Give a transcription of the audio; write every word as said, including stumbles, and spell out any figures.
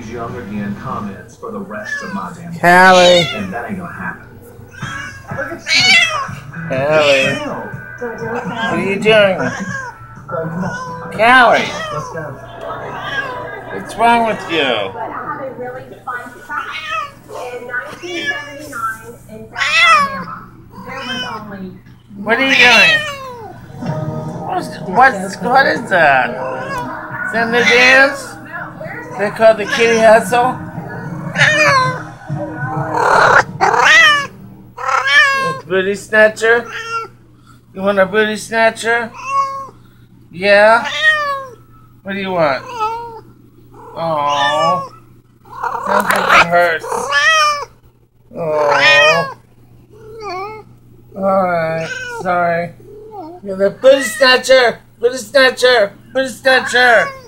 young again comments for the rest of my damn life. Cali. And that ain't gonna happen. Cali. What are you doing? Cali. Let's go. What's wrong with you? But I had a really fun time. In nineteen seventy-nine, in Alabama, there was only... What are you doing? What's, what's, what is that? Is that the dance? They call the kitty hustle? Booty snatcher? You want a booty snatcher? Yeah? What do you want? Oh, sounds like it hurts. Oh. Alright, sorry. You're the booty snatcher! Booty snatcher! Booty snatcher!